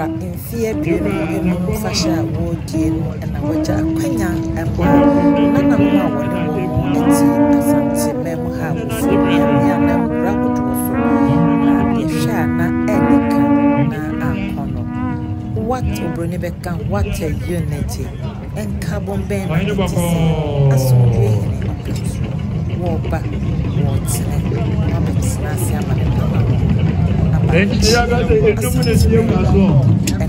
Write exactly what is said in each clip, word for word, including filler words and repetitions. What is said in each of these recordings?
Bra in fear bieno enu fasha wo dienu na waja kwanya embo nana mwa wone wo eti asante mem ha wo ya na bra kuto so na yesha na enika na akono what obroni beka what a unity and carbon ben asundwe ni opetro wo ba wo tene abet na sia ma and yeah, that's a dominant young as well.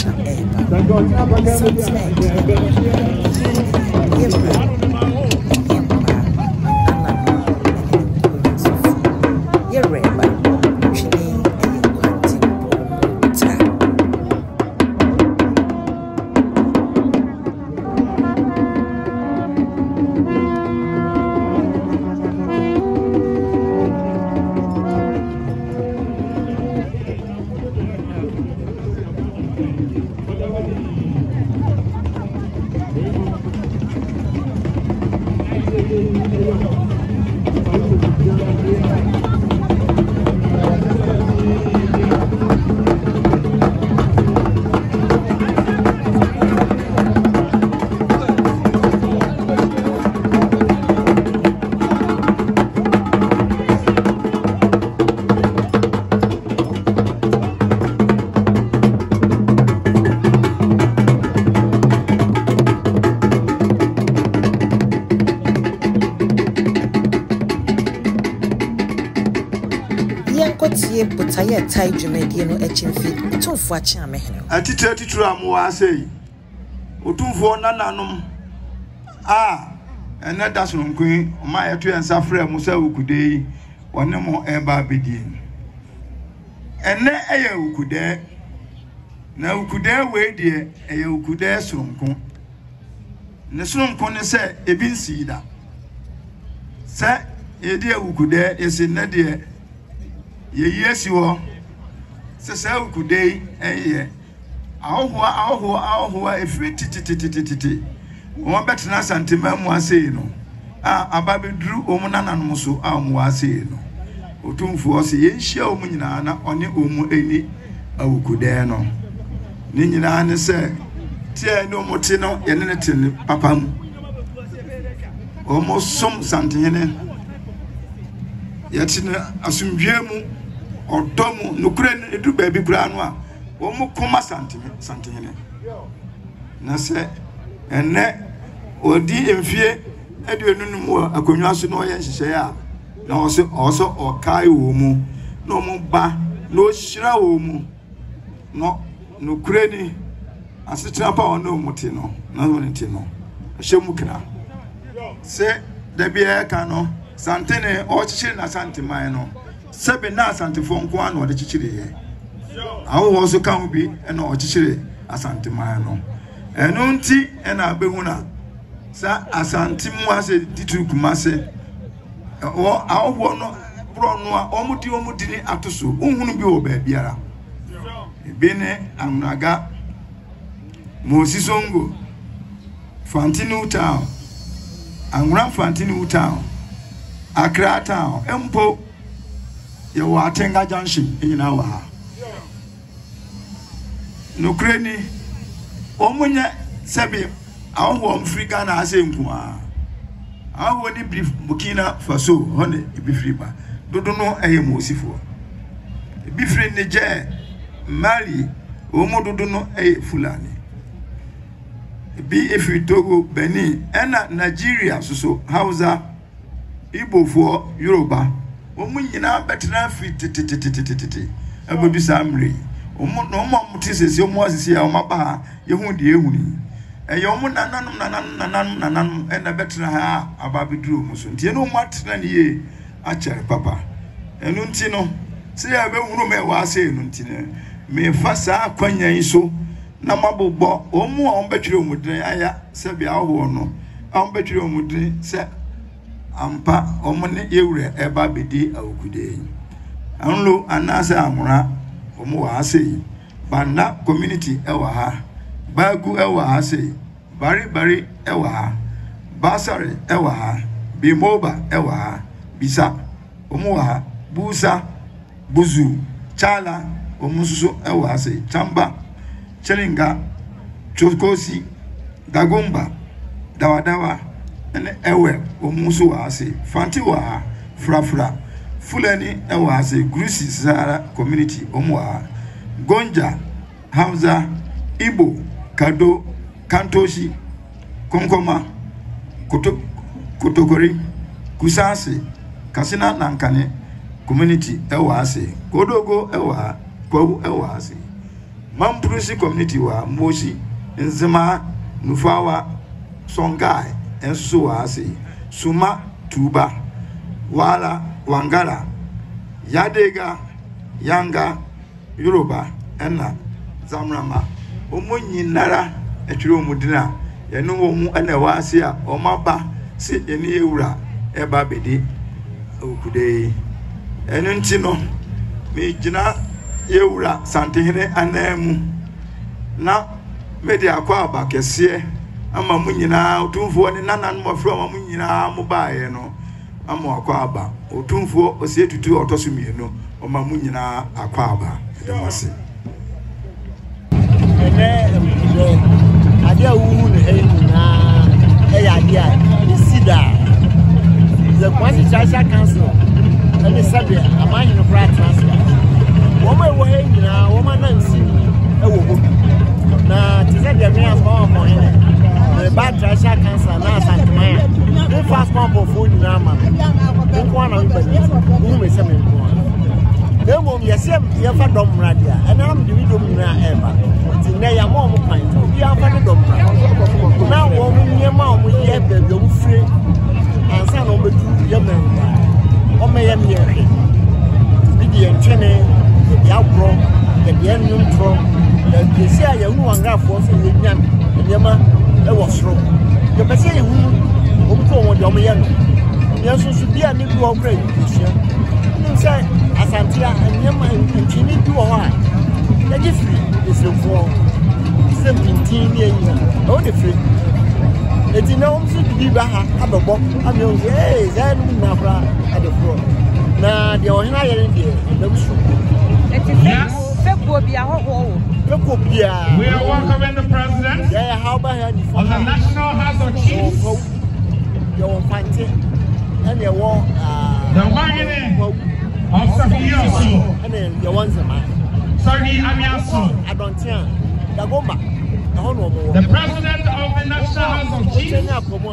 Butaye tai dwumedie no achimfi tumfo acha mehene atitire titire amwa asei otumfo nananom a ene dasonkun ma yeto ensa frɛ musa ukudei wone mo eba bedie ene eye ukude na ukude we die eye ukude sonkun ne sonkun ne sɛ ebi nsida sɛ yedi ukude esi ne die ye yesi wo se se ukudei eye ahoho ahoho ahoho efiri titititititi won betena santima mu asei no a ababeduru omu nananom so a mu asei no otumfo se ye nhia omu nyina na one omu eni awukudei no ni nyina ne se tie no moti no ye ne tene papam omu som santihene yetine asumdwemu odomu nukure edu baby kura no a wo mu koma santime santihene na se enne odi emfie aduonu no mu akonwa so no ye nhihye a na wo se oso okai wo mu no mu ba no hira wo mu no nukure ni asetra pa wono muti no na woni ti no hyemu kra se da bia ka no santene o chichiri na santiman no sebe na asantifo nko ano de chichiri ye awo wo so kan bi e na o chichiri asantiman no eno nti e na abehu na sa asantimu ase ditu kumase o awo no bro no a omudi omudi ni atoso unhunu bi o ba biara bi ne amunaga Mosisongo Fantini Town Angra Fantini Town Accra Town Empo ye wa Tenga Junction nyina wa ha no kreni omunya sebi awo Africa na ase nkuma awo ni brief Burkina Faso hone ibifri ba dodo no eye Mosifo ibifri ne je Mali omo dodo no eye Fulani bi efi Togo Benin ena Nigeria soso Hausa Igbo for Yoruba omu nyina betena fi titititititi abodu samre omu no mo mutise omu asisi ya omaba yehu de ehuni eye omu nananum nananum nananum nananum ena betena ha ababeduru muso ntie no matena ne ye achere papa enu nti no se ya be hunu me wa se enu nti ne me fasa akwanya iso na mabobbo omu a ombetwire omudin aya se bia ho no a ombetwire omudin se ampa omune yewure eba bedi awukude anlo anasa amura omu wa ase banda community ewa ha bagu ewa ha ase bari bari ewa ha basare ewa ha bimoba ewa ha bisa omu wa ha busa buzu chala omususu ewa ase chamba Chelinga, Chokosi, Dagomba, Dawadawa, and Ewe, Omusu Ase, Fantiwa, Frafra, Fulani, Ewase, Grusi Zara Community, Omwa, Gonja, Hamza, Ibo, Kado, Kantoshi, Konkoma, Kotokori, Kusase, Kasina Nankane, Community, Ewase, Kodogo, Ewa, Kwabu Ewase, Mamprusi Community wa Moshi, Nzema, Nufawa, Songai, and Suase, Suma, Tuba, Wala, Wangara, Yadega, Yanga, Yoruba, Enna, Zamrama, Omunyi Nara, Etro Mudina, Yanu and Ewasia, Omaba, sit in Eura, Eba Bedi, Okude, Enentino, me Jina, Eura, Santihene, Anemu, na media Quaba, Kessie, ama munyina utumfu wani nana numa from munyina mubaye no ama akwaba utumfu osie tutu otosumi no oma munyina akwaba edemase ene ene adia wu ne eyina eya adia isida the Kwasi Chacha Council ene sabe amanyi no pra transfer woma ewo eyina woma na nsi ewo ho na tizade me amba mo ene the bad Chacha Council na Santimaya the fast pump of food na ma nko na mbani mu me se me nko na mo yesem ye fa dom radia ena am di dom na eba ti na ya mo mo kwan bi am fa dom na wo mo nyema mo ye be be wo fire ansa na o bedu ye me o me ye me ye bi di entwene ya bro the the new tro the se ya hu wangafo so ye nyan nyema e wo soro ye be se ye hu o ko won de o me ye no ye so so bia ni du o kra education ni say asantia nyema ntini du o ha e gi free is the for seventeen years o de free e ti na o so bi ba ha abebo abi o eh zan na fra at the floor na de o hina ye de na busu e ti febo bia ho ho febo bia we are welcoming the president yeah how about here of the National House of Chiefs your fancy and your war the wagon of Sabiyaso and then your ones man sorry Amiaso I don't think Dagomba the president of the National House of Chiefs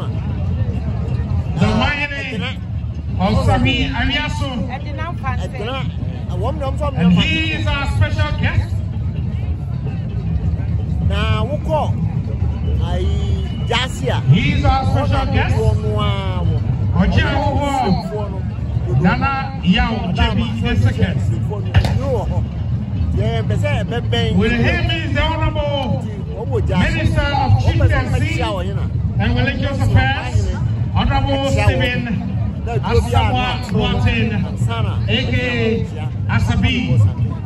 the wagon of Sabi Amiaso and he is our special guest now we call I Jasia he is our special guest Nana Yao Jebi the second. With him is the Honorable Minister of Chieftaincy and Religious Affairs, Honorable Stephen Asawa Martin, aka Asabi.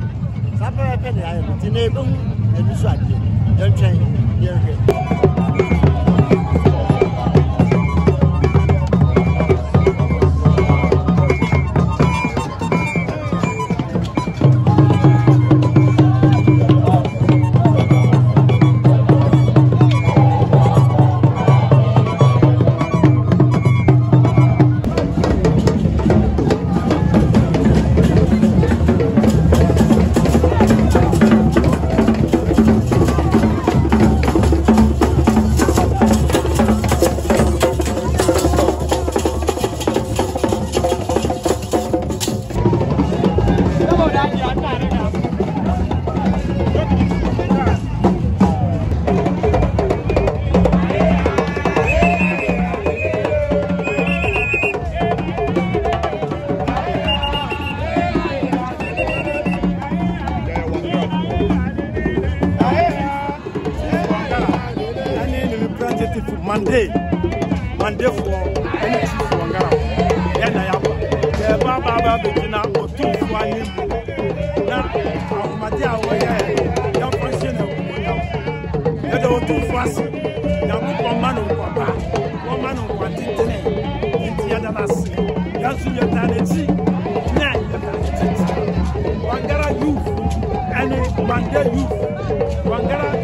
Monday, Monday for any chief Wangara. Then I have the Baba Begina or two for an now, Matia, young person, the door too fast. Young man of Papa, one man of what it in the other mass. That's your talent. Wangara youth, and Monday youth, Wangara.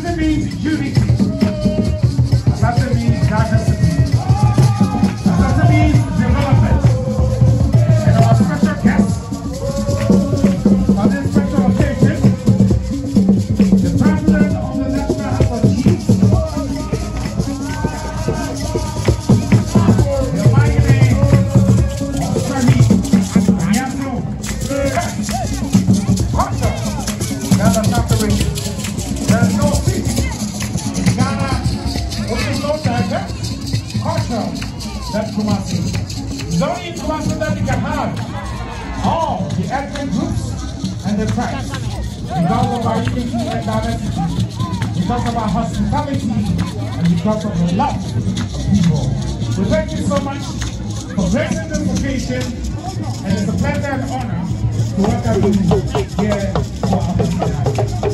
Asante means unity. Asante means diversity. Asante means development. And our special guest on this special occasion, the President of the National House of Chiefs, the mighty name of Shahid Nyasno. That's a separation. There is no peace in Ghana, which is no culture, that's Kumasi. It's only in Kumasi that you can have all the ethnic groups and the tribes. Because of our unity and diversity, because of our hospitality, and because of the love of people. So thank you so much for gracing this occasion, and it's a pleasure and honor to welcome you here for our festival.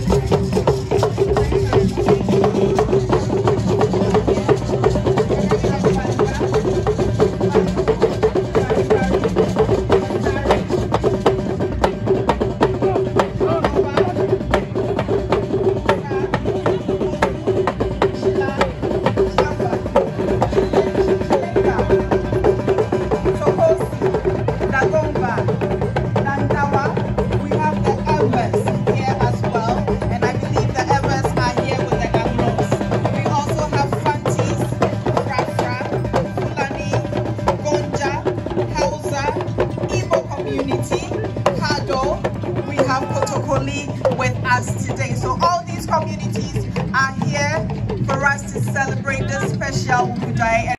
With us today. So all these communities are here for us to celebrate this special Day.